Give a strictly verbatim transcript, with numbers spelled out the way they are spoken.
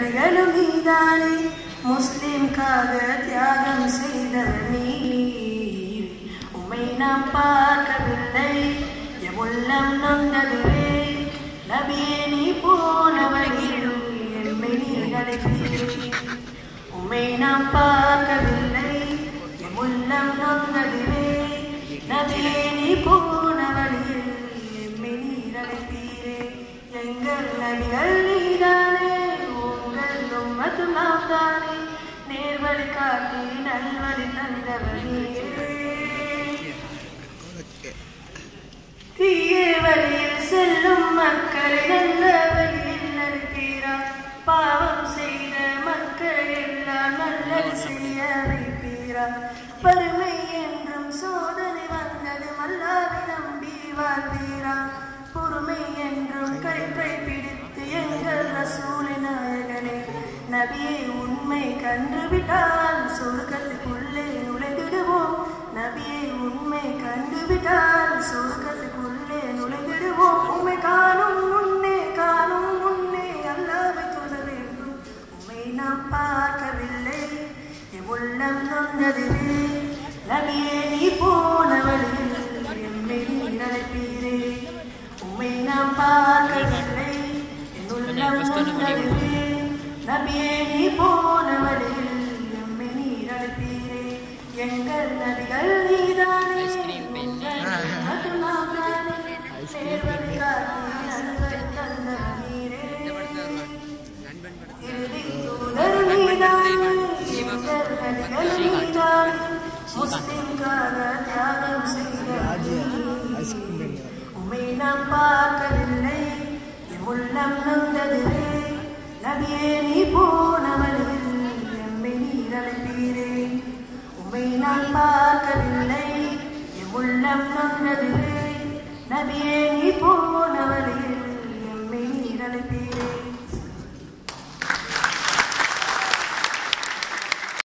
நபிகளும் நீதானே முஸ்லிம்காக தியாகம் செய்தவர் நீர் உம்மை நாம் பார்க்கவில்லை எம் உள்ளம் நொந்ததுவே நபியே நீ போன வழியிலும் எம்மை நீர் அழைப்பீர் உம்மை நாம் பார்க்கவில்லை எம் உள்ளம் நொந்ததுவே நபியே நீ போன வழியில் எம்மை நீர் அழைப்பீரே எங்கள் நபிகள் நீதானே உங்கள் உம்மத்து நாம் தானே நேர்வழி காட்டி நல்வழி தந்தவர் நீரே தீய வழியில் செல்லும் மக்களை நல்ல வழியில் அழைப்பீரார் பாவம் செய்த மக்கள் எல்லாம் நல்லது செய்ய வைப்பீரார் வறுமை என்றும் சோதனை வந்தது அல்லாஹ்வை நம்பி வாழ்வீரார் பொறுமை என்றும் கைப்பை பிடித்து எங்கள் ரசூலை நாயகனே நபியை உண்மை கண்டுவிட்டால் சொர்க்கத்துக்குள்ளே நுழைந்திடுவோம் நபியை உண்மை கண்டுவிட்டால் சொர்க்கத்துக்குள்ளே நுழைந்திடுவோம் உம்மை காணும் முன்னே காணும் முன்னே அல்லாஹ்வை தொழ வேண்டும் உம்மை நாம் பார்க்கவில்லை எம் உள்ளம் நொந்ததுவே நபியே நீ போன வழியில் எம்மை நீர் அழைப்பீரே உம்மை நாம் பார்க்கவில்லை என் உள்ளம் நொந்ததுவே நபியே நீ போன வழியில் எம்மை நீர் அழைப்பீரே எங்கள் நபிகள் நீதானே உங்கள் நாம் தானே நேர்வழி காட்டி நல்வழி தந்தவர் நீரே இறுதி தூதர் நீதானே எங்கள் நபிகள் நீதானே முஸ்லிம்காக தியாகம் செய்தவர் நீர் உம்மை நாம் பார்க்கவில்லை எம் உள்ளம் நொந்ததுவே நபியே நீ போன வழியில் எம்மை நீர் அழைப்பீரே உம்மை நாம் பார்க்கவில்லை எம் உள்ளம் நொந்ததுவே நபியே நீ போன வழியில் எம்மை நீர் அழைப்பீரே